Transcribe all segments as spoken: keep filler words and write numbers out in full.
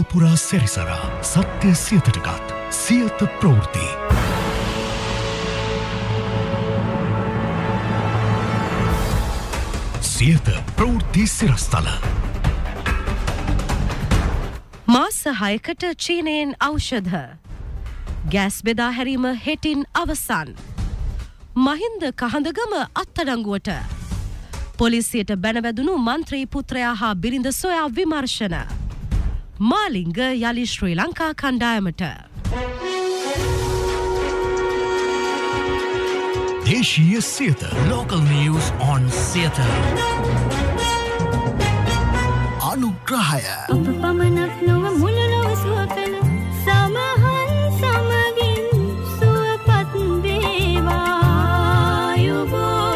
ලොවපුරා සැරිසරා සත්‍ය සියතටගත් සියත ප්‍රවෘත්ති. සියත ප්‍රවෘත්ති සිරස්තල. මාස හයකට චීනයෙන් ඖෂධ. ගෑස් බෙදා හැරීම හෙටින් අවසන්. මහින්ද කහඳගම අත්අඩංගුවට. පොලිසියට බැනවැදුණු මන්ත්‍රී පුත්‍රයා හා බිරිඳ සොයා විමර්ශන. මාලිංග යලි ශ්‍රී ලංකා කණ්ඩායමට. දේශීය Siyatha. Local news on Siyatha. අනුග්‍රහය. අප පමණක් නොව මුළු ලොව සුවකළ සමහන් සමගින් සුවපත් වේවා යුබෝ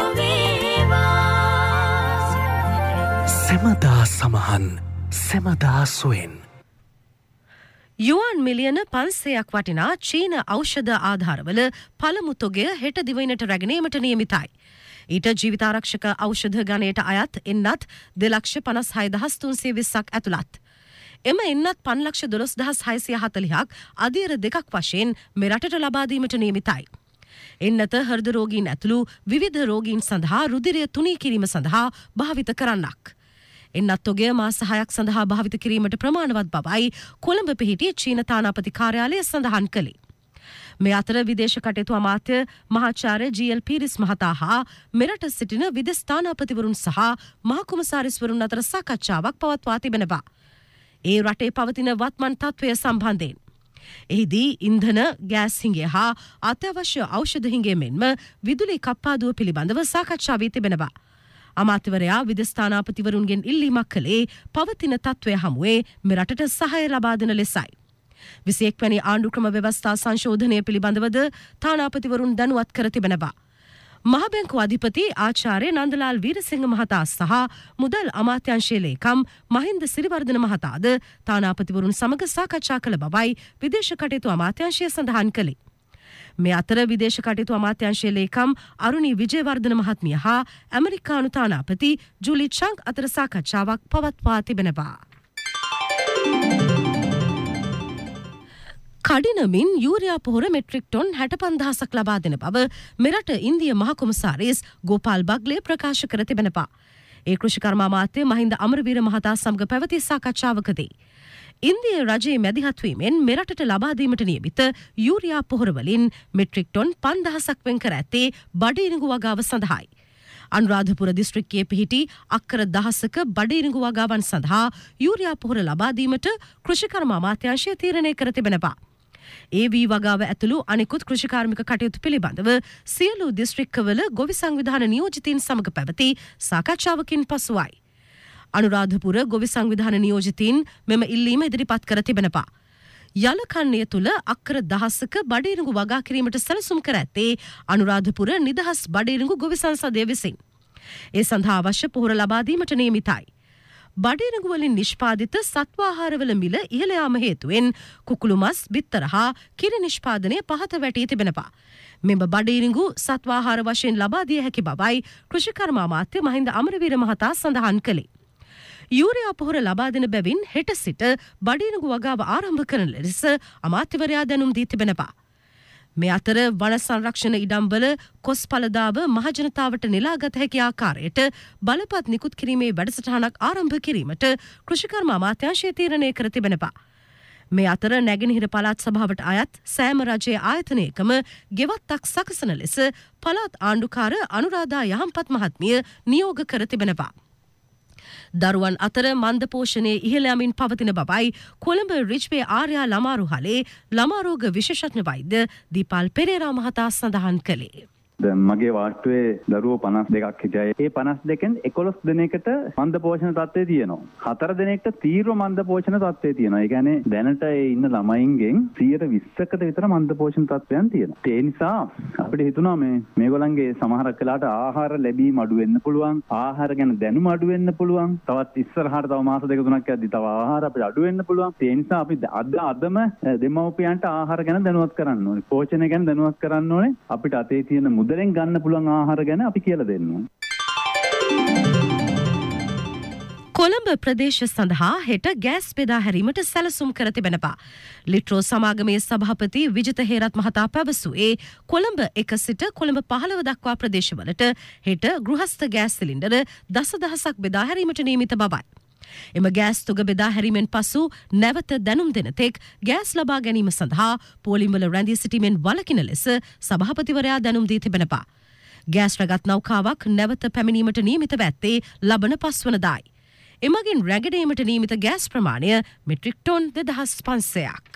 වේවා. සෙමදා සමහන් සෙමදා සුවෙන්. යුවන් මිලියන පන්සයක් වටිනා චීන ඖෂධ ආධාරවල පළමු තොගය හෙට දිවයිනට රැගෙනීමට නියමිතයි. ඊට ජීවිතාරක්ෂක ඖෂධ ගණයට අයත් එන්නත් දෙලක්ෂ පනස් හය දහස් තුන්සිය විස්සක් ඇතුළත්. එම එන්නත් පන්ලක්ෂ දොළොස් දහස් හයසිය හතළිහක් අධීර දෙකක් වශයෙන් මෙරටට ලබා දීමට නියමිතයි. එන්නත හෘද රෝගීන් ඇතුළු විවිධ රෝගීන් සඳහා රුධිරය තුනී කිරීම සඳහා භාවිත කරන්නක්. එන්නත් තොගය මාස හයක් සඳහා භාවිත කිරීමට ප්‍රමාණවත් බවයි කොළඹ පිහිටි චීන තානාපති කාර්යාලය සඳහන් කළේ. මේ අතර විදේශ කටයුතු අමාත්‍ය මහාචාර්ය ජී.එල්. පීරිස් මහතා හා මෙරට සිටින විදේශ තානාපතිවරුන් සහ මහකුමසාරිස්වරුන් අතර සාකච්ඡාවක් පවත්වා තිබෙනවා. ඒ රටේ පවතින වත්මන් තත්ත්වය සම්බන්ධයෙන්. එහිදී ඉන්ධන, ගෑස් හිඟය හා අත්‍යවශ්‍ය ඖෂධ හිඟය මෙන්ම විදුලි කප්පාදුව පිළිබඳව සාකච්ඡා වී තිබෙනවා. අමාත්‍යවරයා විදේශ තානාපතිවරුන්ගෙන් ඉල්ලීමක් කළේ පවතින තත්ත්වය හමුවේ මෙරටට සහාය ලබා දෙන ලෙසයි. විසිඑක් වැනි ආණ්ඩුක්‍රම ව්‍යවස්ථා සංශෝධනය පිළිබඳවද තානාපතිවරුන් දැනුවත් කර තිබෙනවා. මහබැංකු අධිපති ආචාර්ය නන්දලාල් වීරසිංහ මහතා සහ මුදල් අමාත්‍යාංශයේ ලේකම් මහින්ද සිරිවර්ධන මහතාද තානාපතිවරුන් සමග සාකච්ඡා කළ බවයි විදේශ කටයුතු අමාත්‍යාංශය සඳහන් කළේ. මේ අතර විදේශ කටයුතු අමාත්‍යාංශයේ ලේකම් අරුණි විජේවර්ධන මහත්මිය හා ඇමරිකානු තානාපති ජූලි චංග් අතර සාකච්ඡාවක් පවත්වා තිබෙනවා. කඩිනමින් යූරියා පොහොර මෙට්‍රික් ටොන් හැට පන්දහසක් ලබා දෙන බව මෙරට ඉන්දිය මහකොමසාරිස් ගෝපාල් බග්ලේ ප්‍රකාශ කර තිබෙනවා. ඒ කෘෂිකර්ම අමාත්‍ය මහින්ද අමරවීර මහතා සමග පැවති සාකච්ඡාවකදී ඉන්දිය රජයේ මැදිහත්වීමෙන් මෙරටට ලබා දීමට නියමිත යූරියා පොහොර වලින් මෙට්‍රික් ටොන් පන්දහසක් වෙන් කර ඇත්තේ බඩඉරිඟු වගාව සඳහායි. අනුරාධපුර දිස්ත්‍රික්කයේ පිහිටි අක්කර දහසක බඩඉරිඟු වගාවන් සඳහා යූරියා පොහොර ලබා දීමට කෘෂිකර්ම අමාත්‍යාංශය තීරණය කර තිබෙනවා. ඒ වී වගාව ඇතුළු අනෙකුත් කෘෂිකාර්මික කටයුතු පිළිබඳව සියලු දිස්ත්‍රික්කවල ගොවි සංවිධාන නියෝජිතීන් සමග පැවති සාකච්ඡාවකින් පසුවයි. අනුරාධපුර ගොවි සංවිධාන නියෝජිතීන් මෙම ඉල්ලීම ඉදිරිපත් කර තිබෙනවා. යලකන්නේ තුළ අක්කර දහසක බඩඉරිඟු වගා කිරීමට සැලසුම් කර ඇත්තේ අනුරාධපුර නිදහස් බඩඉරිඟු ගොවි සංසදය විසින්. ඒ සඳහා අවශ්‍ය පොහොර ලබා දීමට නියමිතයි. බඩඉරිඟු වලින් නිෂ්පාදිත සත්වාහාරවල මිල ඉහළ යාම හේතුවෙන් කුකුළු මස්, බිත්තර හා කිරි නිෂ්පාදනය පහත වැටී තිබෙනවා. මෙම බඩඉරිඟු සත්වාහාර වශයෙන් ලබා දිය හැකි බවයි කෘෂිකර්ම අමාත්‍ය මහින්ද අමරවීර මහතා සඳහන් කළේ. යූරියා පොහොර ලබා දෙන බැවින් හෙට සිට බඩඉරිඟු වගාව ආරම්භ කරන ලෙස අමාත්‍යවරයා දැනුම් දී තිබෙනවා. මේ අතර වන සංරක්ෂණ ඉඩම්වල කොස් පළදාව මහජනතාවට නෙලාගත හැකි ආකාරයට බලපත් නිකුත් කිරීමේ වැඩසටහනක් ආරම්භ කිරීමට කෘෂිකර්ම අමාත්‍යාංශය තීරණය කර තිබෙනවා. මේ අතර නැගෙනහිර පළාත් සභාවට අයත් සෑම රජයේ ආයතනයකම ගෙවත්තක් සකසන ලෙස පළාත් ආණ්ඩුකාර අනුරාධා යහම්පත් මහත්මිය නියෝග කර තිබෙනවා. දරුවන් අතර මන්ද පෝෂණයේ ඉහළ යමින් පවතින බවයි කොළඹ රිජ්වේ ආර්යා ළමාරුහලේ ළමාරෝග විශේෂඥ වෛද්‍ය දීපල් පෙරේරා මහතා සඳහන් කළේ. දැන් මගේ වාට්ටුවේ දරුවෝ පනස් දෙකක් හිටියයි. ඒ පනස් දෙකෙන් එකොළොස් දෙනෙකුට මන්ද පෝෂණ තත්ත්වය තියෙනවා. හතර දෙනෙක්ට තීව්‍ර මන්ද පෝෂණ තත්ත්වය තියෙනවා. ඒ කියන්නේ දැනට ඒ ඉන්න ළමයින්ගෙන් සියයට විස්සකට විතර මන්ද පෝෂණ තත්ත්වයන් තියෙනවා. ඒ නිසා අපිට හිතුණා මේ මේගොල්ලන්ගේ සමහරක් වෙලාවට ආහාර ලැබීම අඩු වෙන්න පුළුවන්. ආහාර ගැන දැනුම අඩු වෙන්න පුළුවන්. තවත් ඉස්සරහට තව මාස දෙක තුනක් යද්දි තව ආහාර අපිට අඩු වෙන්න පුළුවන්. ඒ නිසා අපි අද අදම දෙමව්පියන්ට ආහාර ගැන දැනුවත් කරන්න ඕනේ. පෝෂණය ගැන දැනුවත් කරන්න ඕනේ. අපිට අතේ තියෙන මුදලෙන් ගන්න පුළුවන් ආහාර ගැන අපි කියලා දෙන්න ඕනේ. කොළඹ ප්‍රදේශ සඳහා හෙට ගෑස් බෙදා හැරීමට සැලසුම් කර තිබෙනවා. ලිට්‍රෝ සමාගමේ සභාපති විජිත හේරත් මහතා පැවසුවේ කොළඹ එක සිට කොළඹ පහළව දක්වා ප්‍රදේශවලට හෙට ගෘහස්ත ගෑස් සිලින්ඩර දසදහසක් බෙදා හැරීමට නියමිත බවයි. එම ගෑස් තුග බෙදා හැරීමෙන් පසු නැවත දැනුම් දෙන තෙක් ගෑස් ලබා ගැනීම සඳහා පෝලිම්වල රැඳී සිටීමෙන් වළකින ලෙස සභාපතිවරයා දැනුම් දී තිබෙනවා. ගෑස් රැගත් නෞකාවක් නැවත පැමිණීමට නියමිතව ඇත්තේ ලබන පස්වනදායි. එමගින් රැගෙනීමට නියමිත ගෑස් ප්‍රමාණය මෙට්‍රික් ටොන් දෙදහස් පන්සියයක්.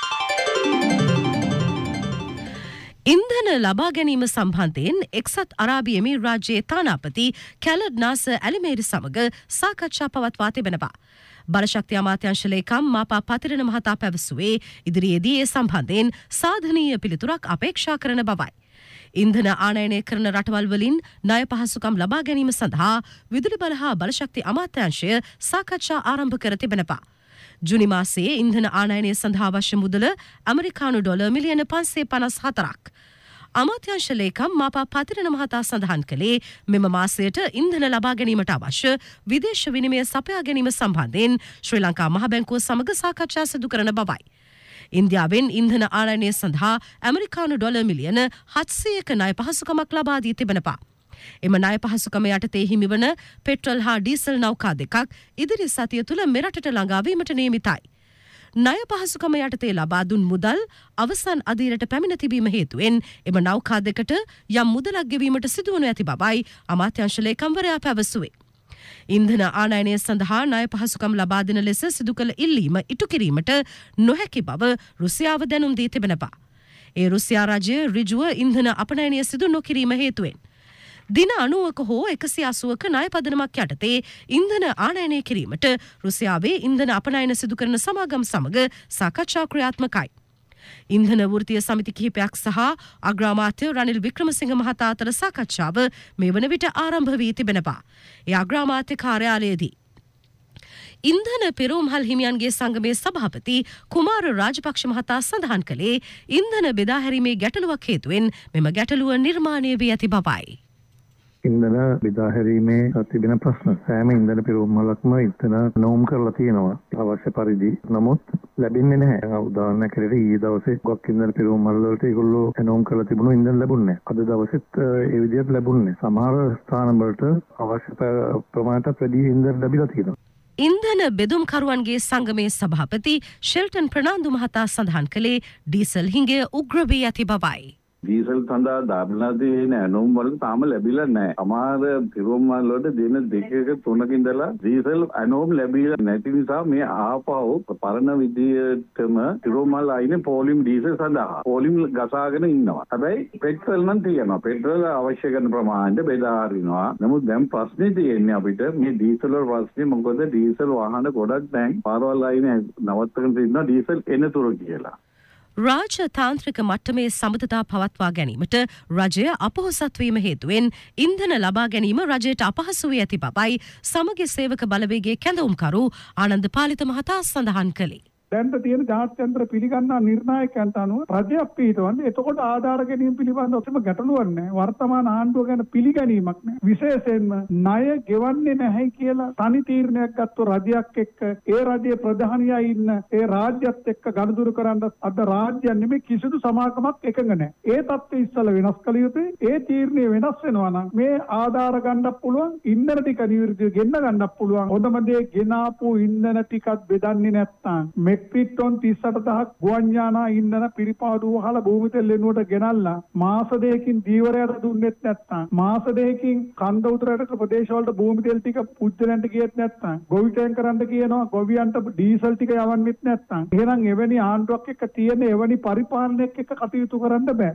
ඉන්ධන ලබා ගැනීම සම්බන්ධයෙන් එක්සත් අරාබි එමිරාජ්‍යයේ තානාපති කැලඩ් නාසර් ඇලිමේරි සමග සාකච්ඡා පවත්වා තිබෙනවා. බලශක්ති අමාත්‍යාංශ ලේකම් මාපා පතිරණ මහතා පැවසුවේ ඉදිරියේදී ඒ සම්බන්ධයෙන් සාධනීය පිළිතුරක් අපේක්ෂා කරන බවයි. ඉන්ධන ආනයනය කරන රටවල් වලින් ණය පහසුකම් ලබා ගැනීම සඳහා විදුලි බල හා බලශක්ති අමාත්‍යාංශය සාකච්ඡා ආරම්භ කර තිබෙනවා. ජුනි මාසයේ ඉන්ධන ආනයනය සඳහා අවශ්‍ය මුදල ඇමරිකානු ඩොලර් මිලියන පන්සිය පනස් හතරක්. අමාත්‍යාංශ ලේකම් මාපා පතිරණ මහතා සඳහන් කළේ මෙම මාසයට ඉන්ධන ලබා ගැනීමට අවශ්‍ය විදේශ විනිමය සපයා ගැනීම සම්බන්ධයෙන් ශ්‍රී ලංකා මහ බැංකුව සමග සාකච්ඡා සිදු කරන බවයි. ඉන්දියාවෙන් ඉන්ධන ආනයනය සඳහා ඇමරිකානු ඩොලර් මිලියන හත්සියයක ණය පහසුකමක් ලබා දී තිබෙනවා. එම ණය පහසුකම යටතේ හිමිවන පෙට්‍රල් හා ඩීසල් නෞකා දෙකක් ඉදිරි සතිය තුළ මෙරටට ළඟාවීමට නියමිතයි. ණය පහසුකම යටතේ ලබා දුන් මුදල් අවසන් අදියරට පැමිණ තිබීම හේතුවෙන් එම නෞකා දෙකට යම් මුදලක් ගෙවීමට සිදුවනු ඇති බවයි අමාත්‍යාංශ ලේකම්වරයා පැවසුවේ. ඉන්ධන ආනයනය සඳහා ණය පහසුකම් ලබා දෙන ලෙස සිදු කළ ඉල්ලීම ඉටු කිරීමට නොහැකි බව රුසියාව දැනුම් දී තිබෙනවා. ඒ රුසියා රජය ඍජුව ඉන්ධන අපනයනය සිදු නොකිරීම හේතුවෙන් දින අනූවක හෝ එකසිය අසූවක ණය පදනමක් යටතේ ඉන්ධන ආනයනය කිරීමට රුසියාවේ ඉන්ධන අපනයන සිදු කරන සමාගම් සමග සාකච්ඡා ක්‍රියාත්මකයි. ඉන්ධන වෘත්තීය සමිති කිහිපයක් සහ අග්‍රාමාත්‍ය රනිල් වික්‍රමසිංහ මහතා අතර සාකච්ඡාව මේ වන විට ආරම්භ වී තිබෙනවා. ඒ අග්‍රාමාත්‍ය කාර්යාලයේදී ඉන්ධන පෙරෝම්හල් හිමියන්ගේ සංගමේ සභාපති කුමාර රාජපක්ෂ මහතා සඳහන් කළේ ඉන්ධන බෙදා හැරීමේ ගැටලුවක් හේතුවෙන් මෙම ගැටලුව නිර්මාණය වී ඇති බවයි. ඉන්ධන බෙදා හැරීමේ තිබෙන ප්‍රශ්න සෑම ඉන්ධන පිරවුම්වලක්ම ඉන්ධන නෝම් කරලා තියෙනවා අවශ්‍ය පරිදි. නමුත් ලැබෙන්නේ නැහැ. උදාහරණයක් හැටියට ඊයේ දවසේ ගොක් ඉන්ධන පිරවුම්වල වලට ඒගොල්ලෝ නෝම් කරලා තිබුණු ඉන්ධන ලැබුණේ නැහැ. අද දවසෙත් ඒ විදිහට ලැබුණේ නැහැ. සමහර ස්ථාන වලට අවශ්‍ය ප්‍රමාණයට වැඩි ඉන්ධන ලැබිලා තියෙනවා. ඉන්ධන බෙදුම්කරුවන්ගේ සංගමේ සභාපති ෂෙල්ටන් ප්‍රනාන්දු මහතා සඳහන් කළේ ඩීසල් හිඟය උග්‍ර වී ඇති බවයි. ඩීසල් සඳහා දාපනාදී නෑනොම් වල තාම ලැබිලා නැහැ. අමාර පිරෝම් වලට දින දෙකක තුනක ඉඳලා ඩීසල් ඇනෝම් ලැබිලා නැති නිසා මේ ආපහු පරණ විදියටම පිරෝම් වල ආයිනේ පෝලිම් ඩීසල් සඳහා පෝලිම් ගසාගෙන ඉන්නවා. හැබැයි පෙට්‍රල් නම් තියෙනවා. පෙට්‍රල් අවශ්‍ය කරන ප්‍රමාණයට බෙදා හරිනවා. නමුත් දැන් ප්‍රශ්නේ තියෙන්නේ අපිට මේ ඩීසල් වල ප්‍රශ්නේ මොකද ඩීසල් වාහන ගොඩක් දැන් පාරවල් ආයිනේ නවත්තගෙන තියෙනවා ඩීසල් එනතුරු කියලා. රාජතාන්ත්‍රික මට්ටමේ සමතතා පවත්වා ගැනීමට රජය අපොහොසත් වීම හේතුවෙන් ඉන්ධන ලබා ගැනීම රජයට අපහසු වී ඇති බවයි සමගි සේවක බලවේගයේ කැඳවුම්කරු ආනන්ද පාලිත මහතා සඳහන් කළේ. දැන් තියෙන ජාත්‍යන්තර පිළිගන්නා නිර්ණායකයන්ට අනුව රජයක් පිටවන්නේ. එතකොට ආධාර ගැනීම පිළිබඳව ඔතන ගැටලුවක් නැහැ. වර්තමාන ආණ්ඩුව ගැන පිළිගැනීමක් නැහැ. විශේෂයෙන්ම ණය ගෙවන්නේ නැහැ කියලා තනි තීරණයක් ගත්ත රජයක් එක්ක ඒ රජයේ ප්‍රධානියා ඉන්න ඒ රාජ්‍යත් එක්ක ගනුදෙනු කරන්න අද රාජ්‍ය නෙමෙයි කිසිදු සමාගමක් එකඟ නැහැ. ඒ තත්ත්වය ඉස්සල වෙනස් කළ යුතුයි. ඒ තීරණය වෙනස් වෙනවා නම් මේ ආධාර ගන්නත් පුළුවන්, ඉන්ධන ටික නිවිර්ජය ගෙන්න ගන්නත් පුළුවන්. හොඳම දේ ගෙනාපු ඉන්ධන ටිකත් බෙදන්නේ නැත්නම් මෙට්‍රික් ටොන් තිස් අට දහසක් ගුවන් යානා ඉන්ධන පිරිපාදුව වහලා භූමි තෙල් එනුවට ගෙනල්ලා මාස දෙකකින් දීවරයට දුන්නෙත් නැත්නම් මාස දෙකකින් කන්ද උතුරට ප්‍රදේශ වලට භූමි තෙල් ටික පුජ්ජලන්ට ගියෙත් නැත්නම් ගොවි ටැංකරන්ට කියනවා ගොවියන්ට ඩීසල් ටික යවන්නෙත් නැත්නම් එහෙනම් එවැනි ආණ්ඩුවක් එක්ක තියෙන එවැනි පරිපාලනයක් එක්ක කටයුතු කරන්න බෑ.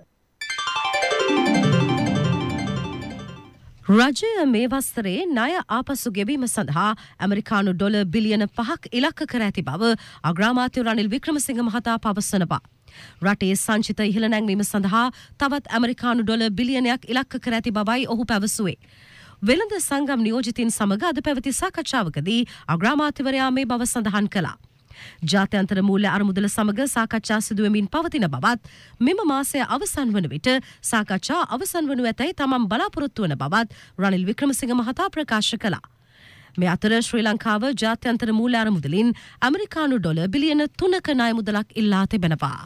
රජය මේ වසරේ ණය ආපසු ගෙවීම සඳහා ඇමරිකානු ඩොලර් බිලියන පහක් ඉලක්ක කර ඇති බව අග්‍රාමාත්‍ය රනිල් වික්‍රමසිංහ මහතා පවසනවා. රටේ සංචිත ඉහළ නැංවීම සඳහා තවත් ඇමරිකානු ඩොලර් බිලියනයක් ඉලක්ක කර ඇති බවයි ඔහු පැවසුවේ. වෙළඳ සංගම් නියෝජිතින් සමග අද පැවති සාකච්ඡාවකදී අග්‍රාමාත්‍යවරයා මේ බව සඳහන් කළා. ජාත්‍යන්තර මූල්‍ය අරමුදල සමග සාකච්ඡා සිදුවමින් පවතින බවත් මෙම මාසය අවසන් වන විට සාකච්ඡා අවසන් වනු ඇතැයි තමන් බලාපොරොත්තු වන බවත් රනිල් වික්‍රමසිංහ මහතා ප්‍රකාශ කළා. මේ අතර ශ්‍රී ලංකාව ජාත්‍යන්තර මූල්‍ය අරමුදලින් ඇමරිකානු ඩොලර් බිලියන තුනක ණය මුදලක් ඉල්ලා තිබෙනවා.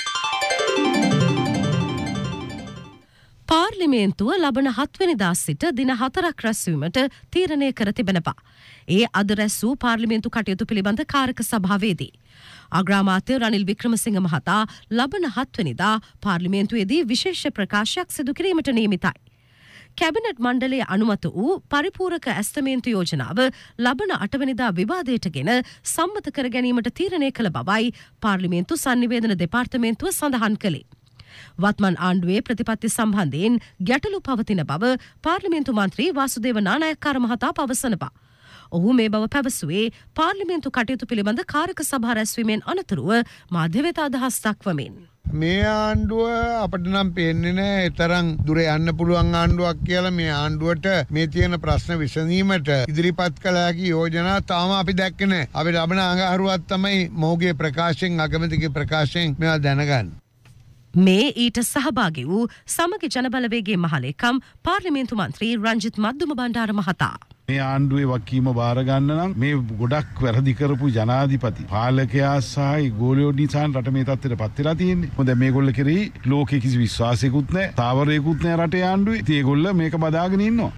පාර්ලිමේන්තුව ලබන හත්වෙනිදා සිට දින හතරක් රැස්වීමට තීරණය කර තිබෙනවා. ඒ අද රැස් වූ පාර්ලිමේන්තු කටයුතු පිළිබඳ කාරක සභාවේදී අග්‍රාමාත්‍ය රනිල් වික්‍රමසිංහ මහතා ලබන හත්වෙනිදා පාර්ලිමේන්තුවේදී විශේෂ ප්‍රකාශයක් සිදු කිරීමට නියමිතයි. කැබිනට් මණ්ඩලයේ අනුමත වූ පරිපූරක ඇස්තමේන්තු යෝජනාව ලබන අටවැනිදා විවාදයටගෙන සම්මත කර ගැනීමට තීරණය කළ බවයි පාර්ලිමේන්තු සංනිවේදන දෙපාර්තමේන්තුව සඳහන් කළේ. වත්මන් ආණ්ඩුවේ ප්‍රතිපත්ති සම්බන්ධයෙන් ගැටලු පවතින බව පාර්ලිමේන්තු මන්ත්‍රී වාසුදේව නානායක්කාර මහතා පවසනවා. ඔහු මේ බව පැවසුවේ පාර්ලිමේන්තු කටයුතු පිළිබඳ කාරක සභා රැස්වීමෙන් අනතුරුව මාධ්‍ය වෙත අදහස් දක්වමින්. මේ ආණ්ඩුව අපිට නම් පේන්නේ නැහැ තරම් දුර යන්න පුළුවන් ආණ්ඩුවක් කියලා. මේ ආණ්ඩුවට මේ තියෙන ප්‍රශ්න විසඳීමට ඉදිරිපත් කළ හැකි යෝජනා තාම අපි දැක්කේ නැහැ. අපි ලබන අඟහරුවක් තමයි මොහුගේ ප්‍රකාශයෙන් අගමැතිගේ ප්‍රකාශයෙන් මේවා දැනගන්නේ. මේ ඊට සහභාගී වූ සමගි ජනබලවේගයේ මහලේකම් පාර්ලිමේන්තු මන්ත්‍රී රංජිත් මද්දුම බණ්ඩාර මහතා. මේ ආණ්ඩුවේ වකීම බාර ගන්න නම් මේ ගොඩක් වැරදි කරපු ජනාධිපති පාලකයා සහ ගෝලියෝ නිසා රට මේ තත්ත්වයට පත් වෙලා තියෙන්නේ. මොකද මේගොල්ල කෙරෙහි ලෝකේ කිසි විශ්වාසයකුත් නැහැ, තාවරයකුත් නැහැ රටේ ආණ්ඩුවේ. ඉතින් ඒගොල්ල මේක බදාගෙන ඉන්නවා.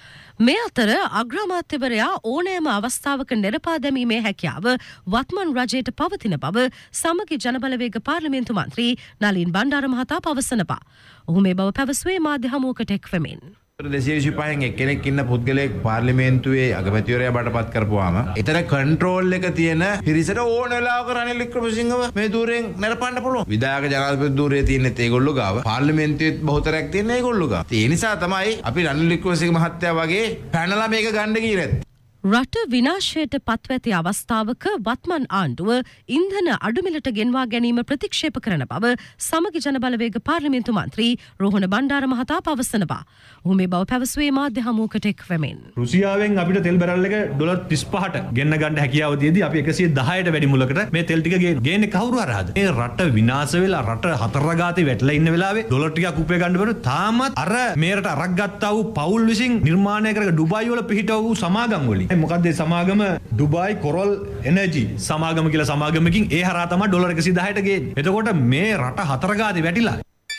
මේ අතර අග්‍රාමාත්‍යවරයා ඕනෑම අවස්ථාවක නිරපා දැමීමේ හැකියාව වත්මන් රජයට පවතින බව සමගි ජනබලවේග පාර්ලිමේන්තු මන්ත්‍රී නලින් බණ්ඩාර මහතා පවසනවා. ඔහු මේ බව පැවසුවේ මාධ්‍ය හමුවකට එක්වෙමින්. දෙසිය විසිපහෙන් එක්කෙනෙක් ඉන්න පුද්ගලයෙක් පාර්ලිමේන්තුවේ අගමැතිවරයා බාටපත් කරපුවාම එතන කන්ට්‍රෝල් එක තියෙන පිරිසට ඕන වෙලාවක රනිල් වික්‍රමසිංහව මේ දූරෙන් නරපන්න පුළුවන්. විධායක ජනාධිපති දූරේ තියෙන්නේ ඒගොල්ලෝ ගාව. පාර්ලිමේන්තුවේත් බහුතරයක් තියෙන්නේ ඒගොල්ලෝ ගාව. ඒ නිසා තමයි අපි රනිල් වික්‍රමසිංහ මහත්තයා වගේ පැනලා මේක ගන්න ගියේ. රට විනාශයට පත්ව ඇති අවස්ථාවක වත්මන් ආණ්ඩුව ඉන්ධන අඩුමිලට ගෙන්වා ගැනීම ප්‍රතික්ෂේප කරන බව සමගි ජනබලවේග පාර්ලිමේන්තු මන්ත්‍රී රෝහණ බණ්ඩාර මහතා පවසනවා. ඔහු මේ බව පැවසුවේ මාධ්‍ය හමුවකට එක්වෙමින්. රුසියාවෙන් අපිට තෙල් බැරල් එක ඩොලර් තිස් පහට ගෙන්න ගන්න හැකියාව තියදී අපි එකසිය දහයට වැඩි මුලකට මේ තෙල් ටික ගේන්නේ කවුරු හරහාද? මේ රට විනාශ වෙලා රට හතරගාතේ වැටලා ඉන්න වෙලාවේ ඩොලර් ටිකක් උපය ගන්න බැරුව තාමත් අර මේ රට අරක් ගත්තා වූ පවුල් විසින් නිර්මාණය කරගෙන ඩුබායි වල පිහිටව වූ සමාගම් වලින් මොකක්ද සමාගම ඩුබායි කොරල් එනර්ජි සමාගම කියලා සමාගමකින් ඒ හරහා තමයි ඩොලර් එකසිය දහයට ගේන්නේ. එතකොට මේ රට හතරගාතේ වැටිලා.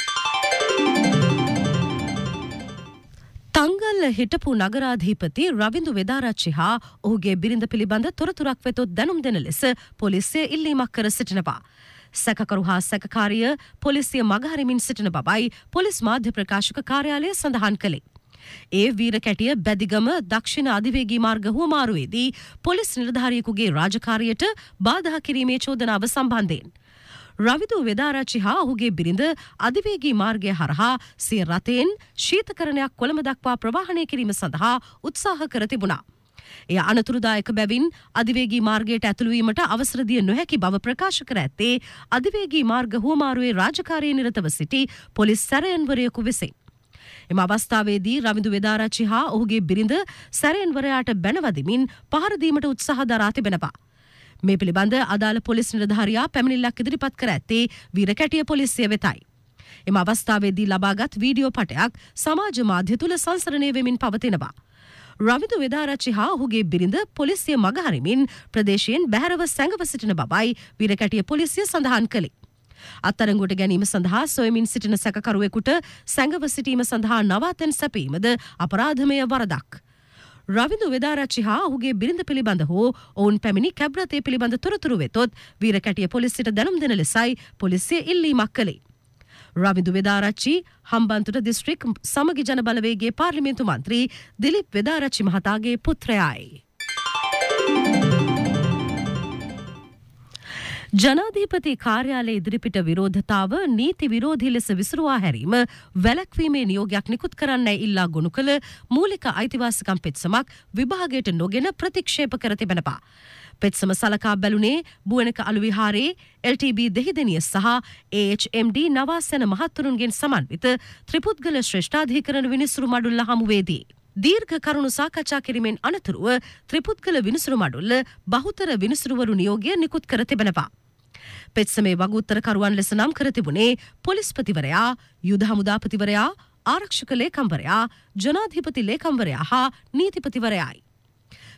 තංගල් හිටපු නගරාධිපති රවින්දු වෙදාරච්චි හා ඔහුගේ බිරිඳ පිළිබඳ තොරතුරක් වෙතොත් දැනුම් දෙන ලෙස පොලිසිය ඉල්ලීමක් කර සිටිනවා. සැකකරු හා සැකකාරිය පොලිසිය මගහරිමින් සිටින බවයි පොලිස් මාධ්‍ය ප්‍රකාශක කාර්යාලය සඳහන් කළේ. ඒ වීර කැටිය බැදිගම දක්ෂිණ අධිවේගී මාර්ග හුවමාරුවේදී පොලිස් නිලධාරියෙකුගේ රාජකාරියට බාධා කිරීමේ චෝදනාව සම්බන්ධයෙන් රවිදු වෙදාරච්චි හා ඔහුගේ බිරිඳ අධිවේගී මාර්ගය හරහා සිය රථයෙන් ශීතකරණයක් කොළඹ දක්වා ප්‍රවාහනය කිරීම සඳහා උත්සාහ කර තිබුණා. එය අනතුරුදායක බැවින් අධිවේගී මාර්ගයට ඇතුළු වීමට අවසර දිය නොහැකි බව ප්‍රකාශ කර ඇත්තේ අධිවේගී මාර්ග හුවමාරුවේ රාජකාරියේ නිරතව සිටි පොලිස් සැරයන්වරයෙකු විසින්. එම අවස්ථාවේදී රවිදු වෙදාරච්චි හා ඔහුගේ බිරිඳ සැරයන්වරයාට බැනවදිමින් පහර දීමට උත්සාහ දරා තිබෙනවා. මේ පිළිබඳ අදාළ පොලිස් නිලධාරියා පැමිණිල්ලක් ඉදිරිපත් කර ඇත්තේ වීරකැටිය පොලිසිය වෙතයි. එම අවස්ථාවේදී ලබාගත් වීඩියෝ පටයක් සමාජ මාධ්‍ය තුල සංසරණය වෙමින් පවතිනවා. රවිදු වෙදාරච්චි හා ඔහුගේ බිරිඳ පොලිසිය මගහරිමින් ප්‍රදේශයෙන් බැහැරව සැඟව සිටින බවයි වීරකැටිය පොලිසිය සඳහන් කළේ. අත්අඩංගුවට ගැනීම සඳහා සොයමින් සිටින සැකකරුවෙකුට සැඟව සිටීම සඳහා නවාතැන් සැපීමද අපරාධමය වරදක්. රවිදු වෙදාරච්චි හා ඔහුගේ බිරිඳ පිළිබඳ හෝ ඔවුන් පැමිණි කැබ්රතේ පිළිබඳ තොරතුරු වෙතොත් වීරකැටිය පොලිසියට දැනුම් දෙන ලෙසයි පොලිසිය ඉල්ලීමක් කළේ. රවිදු වෙදාරච්චි හම්බන්තොට දිස්ත්‍රික් සමගි ජනබලවේගයේ පාර්ලිමේන්තු මන්ත්‍රී දිලිප් වෙදාරච්චි මහතාගේ පුත්‍රයායි. ජනාධිපති කාර්යාලය ඉදිරිපිට විරෝධතාව නීති විරෝධී ලෙස විසුරුවා හැරීම වැළැක්වීමේ නියෝගයක් නිකුත් කරන්නයි ඉල්ලා ගොනු කළ මූලික අයිතිවාසිකම් පෙත්සමක් විභාගයට නොගෙන ප්‍රතික්ෂේප කර තිබෙනවා. පෙත්සම සලකා බැලුනේ බුවනක අලුවිහාරයේ එල් ටී බී දෙහිදෙනිය සහ ඒ එච් එම් ඩී නවාසැන මහත්තුරුන්ගෙන් සමන්විත ත්‍රිපුද්ගල ශ්‍රේෂ්ඨාධිකරණ විනිසුරු මඩුල්ල හමුවේදී. දීර්ඝ කරුණු සාකච්ඡා කිරීමෙන් අනතුරුව ත්‍රිපුද්ගල විනිසුරු මඩුල්ල බහුතර විනිසුරුවරු නියෝගය නිකුත් කර තිබෙනවා. පෙත්සමේ වගඋත්තරකරුවන් ලෙස නම් කර තිබුණේ පොලිස්පතිවරයා, යුද හමුදාපතිවරයා, ආරක්ෂක ලේකම්වරයා, ජනාධිපති ලේකම්වරයා හා නීතිපතිවරයායි.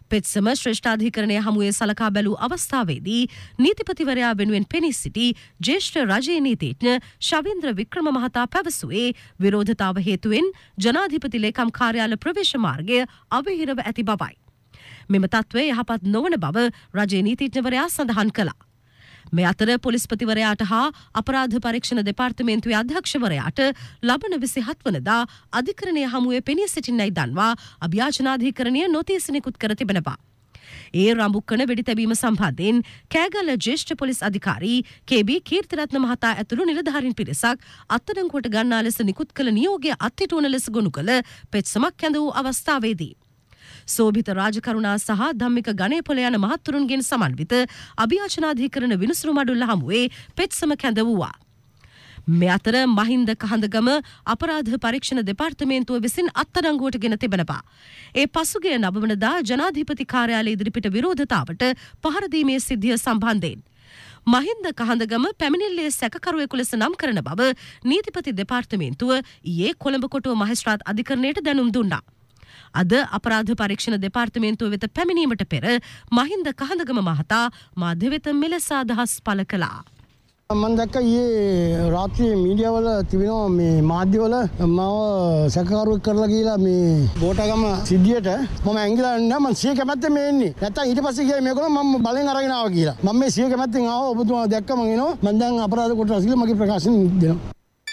පෙත්සම ශ්‍රේෂ්ඨාධිකරණය හමුවේ සලකා බැලූ අවස්ථාවේදී නීතිපතිවරයා වෙනුවෙන් පෙනී සිටි ජ්‍යෙෂ්ඨ රජයේ නීතිඥ ශවීන්ද්‍ර වික්‍රම මහතා පැවසුවේ විරෝධතාව හේතුවෙන් ජනාධිපති ලේකම් කාර්යාල ප්‍රවේශ මාර්ගය අවහිරව ඇති බවයි. මෙම තත්ත්වය යහපත් නොවන බව රජයේ නීතිඥවරයා සඳහන් කළා. මේ අතර පොලිස්පතිවරයාට හා අපරාධ පරීක්ෂණ දෙපාර්තමේන්තුවේ අධ්‍යක්ෂවරයාට ලබන විසිහත් වනදා අධිකරණය හමුවේ පෙනී සිටින්නයි දන්වා අභියාචනාධිකරණය නොතීස් නිකුත් කර තිබෙනවා. ඒ රඹුක්කන වෙඩි තැබීම සම්බන්ධයෙන් කෑගල්ල ජ්‍යෙෂ්ඨ පොලිස් අධිකාරී කේ.බී. කීර්තිරත්න මහතා ඇතුළු නිලධාරීන් පිරිසක් අත්අඩංගුවට ගන්නා ලෙස නිකුත් කළ නියෝගය අත්හිටුවන ලෙස ගොනු කළ පෙත්සමක් කැඳ වූ අවස්ථාවේදී සෝභිත රාජකරුණා සහ ධම්මික ගණේපොළ යන මහත්තුරුන්ගෙන් සමන්විත අභියාචනාධිකරණ විනිසුරු මඩුල්ල හමුවේ පෙත්සම කැඳ වූවා. මේ අතර මහින්ද කහඳගම අපරාධ පරීක්ෂණ දෙපාර්තමේන්තුව විසින් අත්අඩංගුවට ගෙන තිබෙනවා. ඒ පසුගිය නවවනදා ජනාධිපති කාර්යාලය ඉදිරිපිට විරෝධතාවට පහර දීමේ සිද්ධිය සම්බන්ධයෙන් මහින්ද කහඳගම පැමිණිල්ලේ සැකකරුවෙකු ලෙස නම් කරන බව නීතිපති දෙපාර්තමේන්තුව ඊයේ කොළඹ කොටුව මහේස්ත්‍රාත් අධිකරණයට දැනුම් දුන්නා. අද අපරාධ පරීක්ෂණ දෙපාර්තමේන්තුව වෙත පැමිණීමට පෙර මහින්ද කහඳගම මහතා මාධ්‍ය වෙත මෙලෙස අදහස් පළ කළා. මම දැක්ක ඊයේ රාත්‍රියේ මීඩියාවල තිබෙනවා මේ මාධ්‍යවල මම සැකකරුවෙක් කරලා ගිහලා මේ ගෝඨාගම සිද්ධියට මම ඇංගිලා යන්න මම සිය කැමැත්තෙන් මේ එන්නේ. නැත්තම් ඊට පස්සේ ගියා මේගොල්ලෝ මම බලෙන් අරගෙන ආවා කියලා. මම මේ සිය කැමැත්තෙන් ආවා ඔබතුමා දැක්ක මම එනවා. මම දැන් අපරාධ කොටස කියලා මගේ ප්‍රකාශන දෙනවා.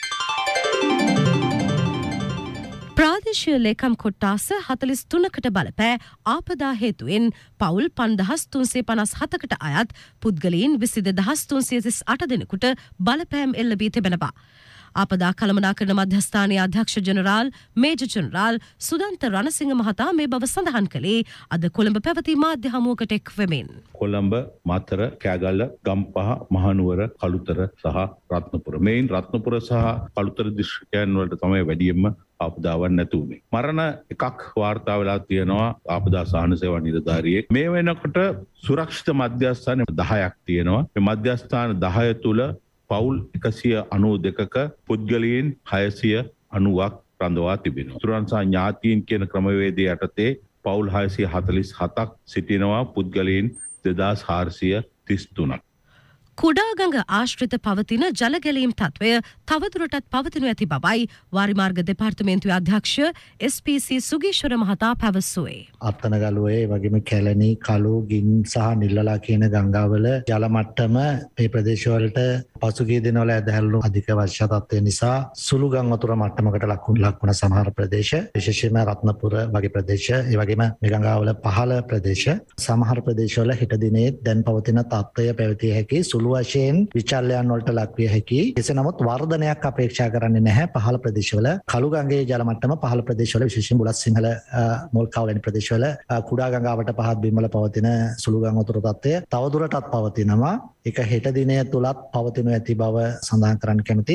ප්‍රාදේශීය ලේකම් කොට්ටාස හතළිස් තුනකට බලපෑ ආපදා හේතුවෙන් පවුල් පන්දහස් තුන්සිය පනස් හතකට අයත් පුද්ගලයන් විසි දෙදහස් තුන්සිය තිස් අට දෙනෙකුට බලපෑම් එල්ල වී තිබෙනවා. ආපදා කළමනාකරණ මධ්‍යස්ථානයේ අධ්‍යක්ෂ general major general Sudantha Ranasinghe මහතා මේ බව සඳහන් කළේ අද කොළඹ පැවති මාධ්‍ය හමුවකට එක් වෙමින්. කොළඹ, මාතර, කෑගල්ල, ගම්පහ, මහනුවර, කළුතර සහ රත්නපුර. මේන් රත්නපුර සහ කළුතර දිස්ත්‍රික්කයන් වලට තමයි වැඩියෙන්ම ආපදාවන් නැති වුණේ. මරණ එකක් වාර්තා වෙලා තියෙනවා ආපදා සහන සේවා නිලධාරියෙක්. මේ වෙනකොට සුරක්ෂිත මධ්‍යස්ථාන දහයක් තියෙනවා. මේ මධ්‍යස්ථාන දහය තුල පවුල් එකසිය අනූ දෙකක පුද්ගලයන් හයසිය අනූවක් රඳවා තිබෙනවා. තුරන් සහ ඥාතීන් කියන ක්‍රමවේදය යටතේ පවුල් හයසිය හතළිස් හතක් සිටිනවා පුද්ගලයන් දෙදාස් හාරසිය තිස් තුනක්. කුඩාගඟ ආශ්‍රිත පවතින ජලගැලීම් තත්වය තවදුරටත් පවතිනු ඇති බවයි වාරිමාර්ග දෙපාර්තමේන්තුවේ අධ්‍යක්ෂ එස් පී සී සුගීශ්වර මහතා පැවසුවේ. අත්තනගලුවේ වගේම කැලණි, කළු, ගින් සහ නිල්ලලා කියන ගංගාවල ජල මට්ටම මේ ප්‍රදේශවලට පසුගිය දිනවල ඇදහැල්ලු අධික වර්ෂා තත්ත්වය නිසා සුළු ගම් වතුර මට්ටමකට ලක් වුණ සමහර ප්‍රදේශ, විශේෂයෙන්ම රත්නපුර වගේ ප්‍රදේශ, ඒ වගේම මේ ගංගාවල පහළ ප්‍රදේශ, සමහර ප්‍රදේශවල හෙට දිනේ දැන් පවතින තත්ත්වය පැවතිය හැකි සුළු වශයෙන් විචල්යන් වලට ලක්විය හැකි. එසේ නමුත් වර්ධනයක් අපේක්ෂා කරන්නේ නැහැ. පහළ ප්‍රදේශවල කළු ගඟේ ජල මට්ටම පහළ ප්‍රදේශවල විශේෂයෙන් බුලත් සිංහල මොල්කාව වැනි ප්‍රදේශවල කුඩා ගංගාවට පහත් බිම්වල පවතින සුළු ගම් වතුර තත්ත්වය තවදුරටත් පවතිනවා. ඒක හෙට දිනය තුලත් පවතිනු ඇති බව සඳහන් කරන්න කැමතියි.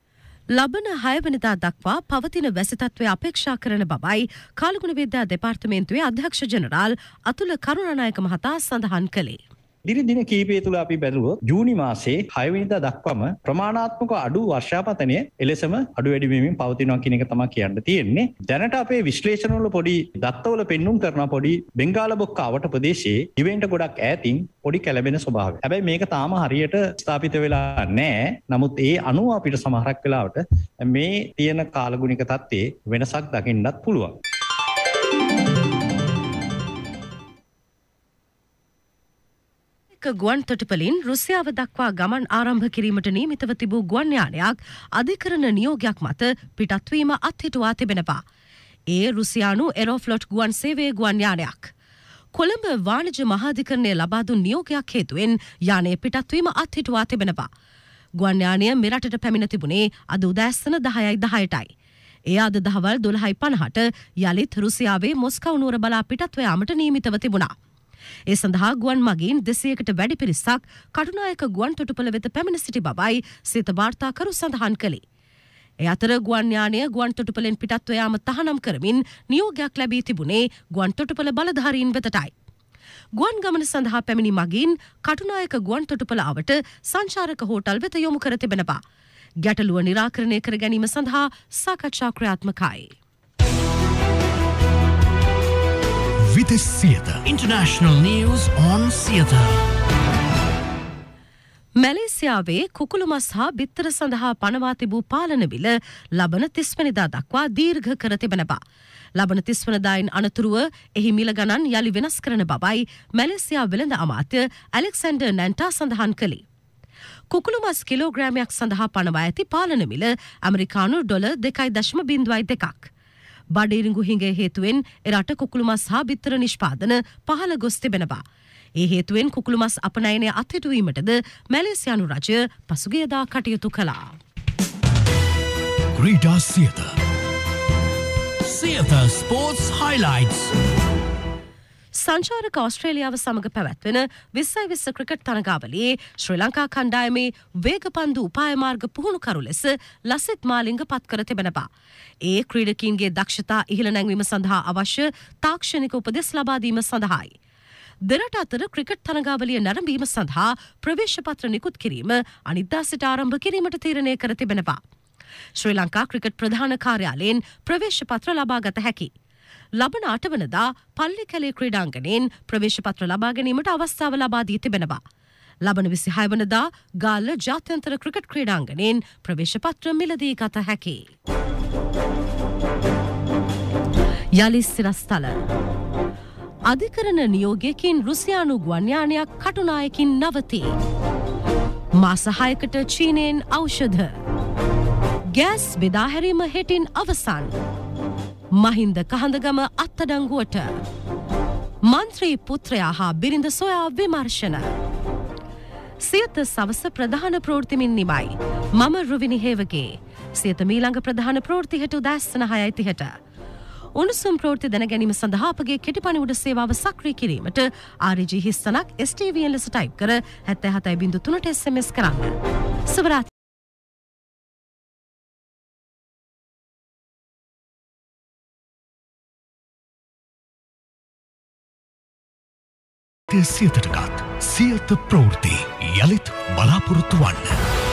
ලබන හයවනිදා දක්වා පවතින වැසි තත්ත්වය අපේක්ෂා කරන බවයි කාලගුණ විද්‍යා දෙපාර්තමේන්තුවේ අධ්‍යක්ෂ ජෙනරාල් අතුල කරුණානායක මහතා සඳහන් කළේ. දින දින කීපය තුළ අපි බැලුවොත් ජූනි මාසයේ හය වෙනිදා දක්වාම ප්‍රමාණාත්මක අඩු වර්ෂාපතනය එලෙසම අඩු වැඩි වෙමින් පවතිනවා කියන එක තමයි කියන්න තියෙන්නේ. දැනට අපේ විශ්ලේෂණවල පොඩි දත්තවල පෙන්눔 කරන පොඩි බෙන්ගාල බොක්ක අවට ප්‍රදේශයේ ඉවෙන්ට ගොඩක් ඈතින් පොඩි කැළඹෙන ස්වභාවය. හැබැයි මේක තාම හරියට ස්ථාපිත වෙලා නැහැ. නමුත් ඒ අනුව අපිට සමහරක් වෙලාවට මේ තියෙන කාලගුණික තත්ත්වයේ වෙනසක් දකින්නත් පුළුවන්. ගුවන් තොටුපළින් රුසියාව දක්වා ගමන් ආරම්භ කිරීමට නියමිතව තිබූ ගුවන් යානයක් අධිකරණ නියෝගයක් මත පිටත්වීම අත්හිටුවා තිබෙනවා. ඒ රුසියානු එරෝෆ්ලොට් ගුවන් සේවයේ ගුවන් යානයක්. කොළඹ වාණිජ මහාධිකරණය ලබා දුන් නියෝගයක් හේතුවෙන් යානයේ පිටත්වීම අත්හිටුවා තිබෙනවා. ගුවන් යානය මෙරටට පැමිණ තිබුණේ අද උදෑසන දහයයි දහයටයි. ඒ අද දහවල් දොළහයි පනහට යළිත් රුසියාවේ මොස්කව් නුවර බලා පිටත්ව යාමට නියමිතව තිබුණා. ඒ සඳහා ගුවන් මගින් දෙසයකට වැඩි පිරිසක් කටුනායක ගුවන් තොටුපළ වෙත පැමිණ සිටි බවයි සිත වාර්තාකරු සඳහන් කළේ. ඒ අතර ගුවන් යානය ගුවන් තොටුපළෙන් පිටත්ව යාම තහනම් කරමින් නියෝගයක් ලැබී තිබුණේ ගුවන් තොටුපළ බලධාරීන් වෙතටයි. ගුවන් ගමන සඳහා පැමිණි මගින් කටුනායක ගුවන් තොටුපළ අවට සංචාරක හෝටල් වෙත යොමු කර තිබෙනවා. ගැටලුව නිරාකරණය කර ගැනීම සඳහා සාකච්ඡා ක්‍රියාත්මකයි. ජීවිත Siyatha. International news on Siyatha. මැලේසියාවේ කුකුළු මස් හා බිත්තර සඳහා පනවා තිබූ පාලන බිල ලබන තිස් වෙනිදා දක්වා දීර්ඝ කර තිබෙනවා. ලබන තිස් වෙනිදායින් අනතුරුව එහි මිල ගණන් යලි වෙනස් කරන බවයි මැලේසියා වෙළඳ අමාත්‍ය ඇලෙක්සැන්ඩර් නැන්ටා සඳහන් කළේ. කුකුළු මස් කිලෝග්‍රෑමයක් සඳහා පනවා ඇති පාලන මිල ඇමරිකානු ඩොලර් දෙකයි දශම බිංදුවයි දෙකක්. බඩිරිඟු හිඟේ හේතුවෙන් එරට කුකුළු මස් හා බිත්තර නිෂ්පාදන පහළ ගොස් තිබෙනවා. ඒ හේතුවෙන් කුකුළු මස් අපනයනය අත්හිටුවීමටද මැලේසියානු රජය පසුගියදා කටයුතු කළා. ක්‍රීඩා සියත. Siyatha Sports Highlights. සංචාරක ඔස්ට්‍රේලියාව සමග පැවැත්වෙන විස්සයි විස්ස ක්‍රිකට් තරගාවලියේ ශ්‍රී ලංකා කණ්ඩායමේ වේගපන්දු උපායමාර්ග පුහුණුකරු ලෙස ලසිත් මාලිංග පත් කර තිබෙනවා. ඒ ක්‍රීඩකීන්ගේ දක්ෂතා ඉහළ නැංවීම සඳහා අවශ්‍ය තාක්ෂණික උපදෙස් ලබා දීම සඳහායි. දෙරට අතර ක්‍රිකට් තරගාවලිය නැරඹීම සඳහා ප්‍රවේශපත්‍ර නිකුත් කිරීම අනිද්දා සිට ආරම්භ කිරීමට තීරණය කර තිබෙනවා. ශ්‍රී ලංකා ක්‍රිකට් ප්‍රධාන කාර්යාලයෙන් ප්‍රවේශපත්‍ර ලබා ගත හැකි. ලබන අටවනදා පල්ලි කැලේ ක්‍රීඩාංගණයෙන් ප්‍රවේශපත්‍ර ලබා ගැනීමට අවස්ථාව ලබා දී තිබෙනවා. ලබන විසිහය වනදා ගාල්ල ජාත්‍යන්තර ක්‍රිකට් ක්‍රීඩාංගණයෙන් ප්‍රවේශපත්‍ර මිලදී ගත හැකි. යලි සිරස්තල අධිකරණ නියෝගයකින් රුසියානු ගුවන්යානයක් කටුනායකින් නවතේ. මාස හයකට චීනයෙන් ඖෂධ. ගෑස් බෙදාහැරීම හෙටින් අවසන්. මහින්ද කහඳගම අත්තඩංගුවට. මන්ත්‍රී පුත්‍රයා හා බිරිඳ සොයා විමර්ශන. සියත සවස ප්‍රධාන ප්‍රවෘත්තිමින් නිමයි. මම රුවිනි හේවගේ. සියත මීළඟ ප්‍රධාන ප්‍රවෘත්ති හෙට උදෑසන හයයි තිහට. උණුසුම් ප්‍රවෘත්ති දැන ගැනීම සඳහා අපගේ කෙටිපණිවුඩ සේවාව සක්‍රිය කිරීමට ආර් ජී හිස්සනක් එස් ටී වී එන් ලෙස ටයිප් කර හැත්තෑ හතයි බිංදුව තුනට එස් එම් එස් කරන්න. සුබරාත්‍රි. සියතටගත් සියත ප්‍රවෘත්ති යළිත් බලාපොරොත්තු වන්න.